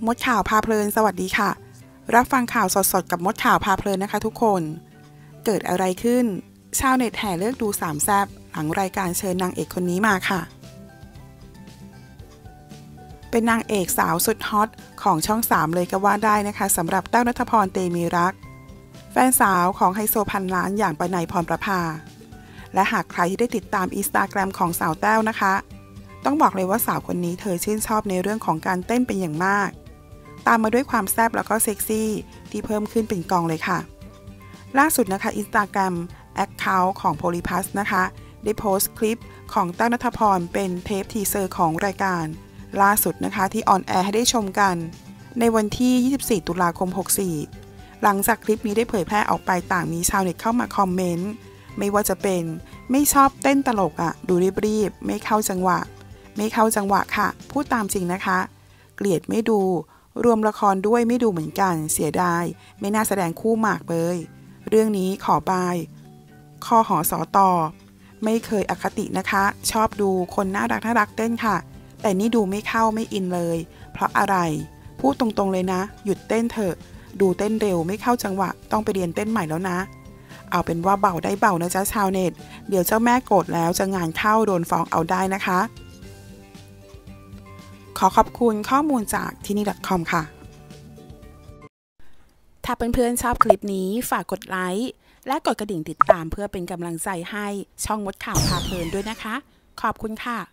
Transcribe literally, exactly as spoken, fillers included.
มดข่าวพาเพลินสวัสดีค่ะรับฟังข่าวสดๆกับมดข่าวพาเพลินนะคะทุกคนเกิดอะไรขึ้นชาวเน็ตแห่เลือกดูสามแซ่บหลังรายการเชิญนางเอกคนนี้มาค่ะเป็นนางเอกสาวสุดฮอตของช่องสามเลยก็ว่าได้นะคะสำหรับแต้วณัฐพรเตมีรักแฟนสาวของไฮโซพันล้านอย่างปนัยพรประภาและหากใครที่ได้ติดตามอินสตาแกรมของสาวแต้วนะคะต้องบอกเลยว่าสาวคนนี้เธอชื่นชอบในเรื่องของการเต้นเป็นอย่างมากตามมาด้วยความแซ่บแล้วก็เซ็กซี่ที่เพิ่มขึ้นเป็นกองเลยค่ะล่าสุดนะคะอินสตาแกรมแอคเคาท์ของโพลิพัสนะคะได้โพสต์คลิปของแต้วณัฐพรเป็นเทปทีเซอร์ของรายการล่าสุดนะคะที่ออนแอร์ให้ได้ชมกันในวันที่ยี่สิบสี่ตุลาคมหกสี่หลังจากคลิปนี้ได้เผยแพร่ออกไปต่างมีชาวเน็ตเข้ามาคอมเมนต์ไม่ว่าจะเป็นไม่ชอบเต้นตลกอ่ะดูรีบๆไม่เข้าจังหวะไม่เข้าจังหวะค่ะพูดตามจริงนะคะเกลียดไม่ดูรวมละครด้วยไม่ดูเหมือนกันเสียดายไม่น่าแสดงคู่หมากเบยเรื่องนี้ขอบายคอหอสอตอไม่เคยอคตินะคะชอบดูคนน่ารักน่ารักเต้นค่ะแต่นี่ดูไม่เข้าไม่อินเลยเพราะอะไรพูดตรงๆเลยนะหยุดเต้นเถอะดูเต้นเร็วไม่เข้าจังหวะต้องไปเรียนเต้นใหม่แล้วนะเอาเป็นว่าเบาได้เบานะจ๊ะชาวเน็ตเดี๋ยวเจ้าแม่โกรธแล้วจะงานเข้าโดนฟ้องเอาได้นะคะขอขอบคุณข้อมูลจากที่นี่ .com ค่ะถ้าเพื่อนๆชอบคลิปนี้ฝากกดไลค์และกดกระดิ่งติดตามเพื่อเป็นกำลังใจให้ช่องมดข่าวพาเพลินด้วยนะคะขอบคุณค่ะ